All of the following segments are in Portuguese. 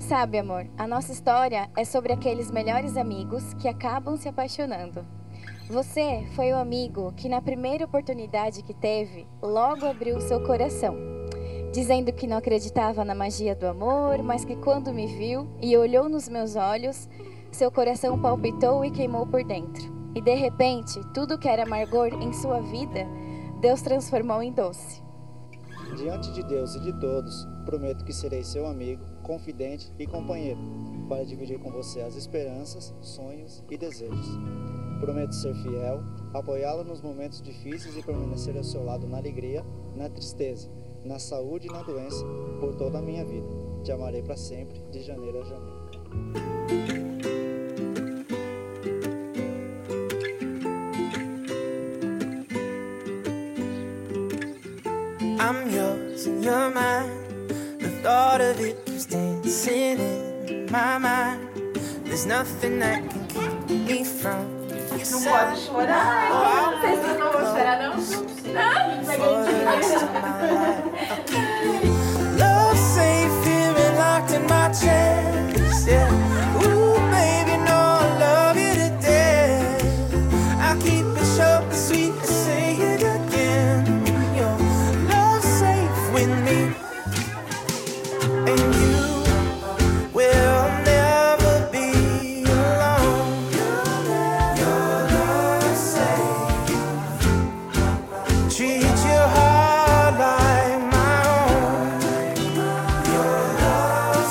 Sabe, amor, a nossa história é sobre aqueles melhores amigos que acabam se apaixonando. Você foi o amigo que na primeira oportunidade que teve, logo abriu seu coração, dizendo que não acreditava na magia do amor, mas que quando me viu e olhou nos meus olhos, seu coração palpitou e queimou por dentro. E de repente, tudo que era amargor em sua vida, Deus transformou em doce. Diante de Deus e de todos, prometo que serei seu amigo, confidente e companheiro, para dividir com você as esperanças, sonhos e desejos. Prometo ser fiel, apoiá-lo nos momentos difíceis e permanecer ao seu lado na alegria, na tristeza, na saúde e na doença, por toda a minha vida. Te amarei para sempre, de janeiro a janeiro. I'm yours and you're mine. The thought of it keeps dancing in my mind. There's nothing that can keep me from your Não side. pode chorar. Vocês não vão chorar, não? For the rest of my life, I'll keep it. Love safe here and locked in my chest. Yeah. Ooh, baby, no, I love you to death. I'll keep it short and sweet and say it again. Your love safe with me, and you will never be alone. Your love safe. Treat your heart like my own. Your love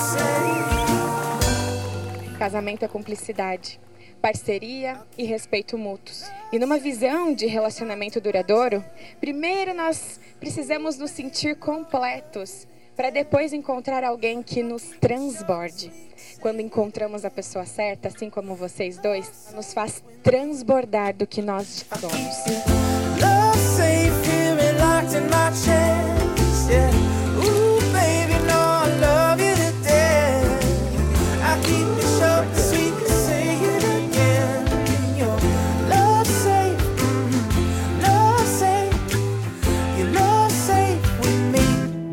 safe. Casamento é cumplicidade, parceria e respeito mútuos. E numa visão de relacionamento duradouro, primeiro nós precisamos nos sentir completos, para depois encontrar alguém que nos transborde. Quando encontramos a pessoa certa, assim como vocês dois, nos faz transbordar do que nós somos. Love safe here and locked in my chest. Yeah. Ooh, baby, no, I love you to death. I keep it short and sweet and say it again. Your love safe, love safe. Your love safe with me.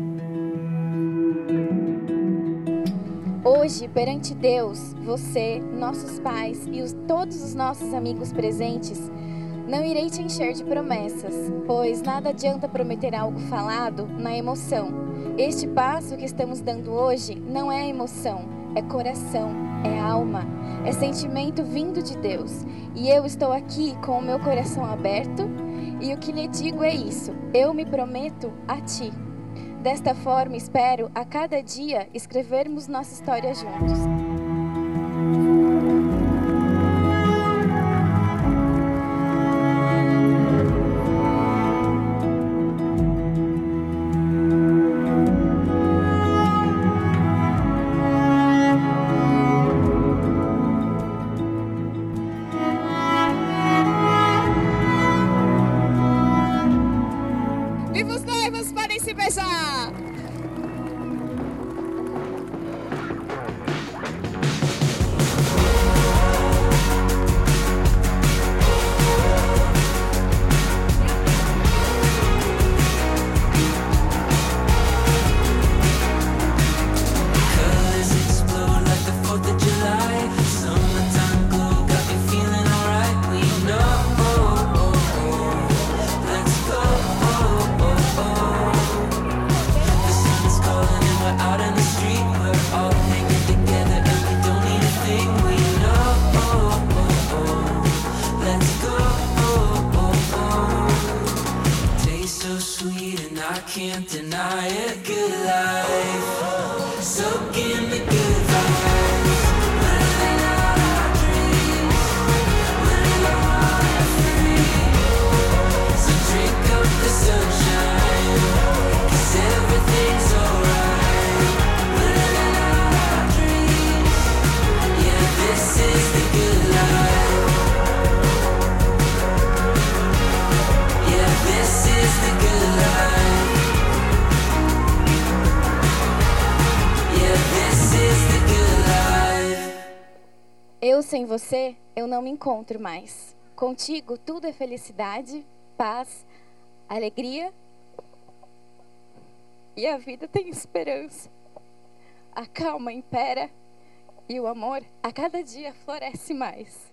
Hoje, perante Deus, você, nossos pais e todos os nossos amigos presentes, não irei te encher de promessas, pois nada adianta prometer algo falado na emoção. Este passo que estamos dando hoje não é emoção, é coração, é alma, é sentimento vindo de Deus. E eu estou aqui com o meu coração aberto e o que lhe digo é isso: eu me prometo a ti. Desta forma, espero a cada dia escrevermos nossa história juntos. Viva os noivos, podem se beijar! Colors explode like the 4th of July. Summertime glow got me feeling alright. We know, let's go. The sun's calling and we're out in the street. We're all hanging together and we don't need a thing. We know, let's go. Tastes so sweet and I can't deny it. Good life. So give me good vibes. Living out our dreams. Living on free. So drink up the sunshine. 'Cause everything's alright. Living out our dreams. Yeah, this is the good life. Yeah, this is the good life. Yeah, this is the good life. Eu sem você, eu não me encontro mais. Contigo, tudo é felicidade, paz, alegria e a vida tem esperança. a calma impera e o amor a cada dia floresce mais.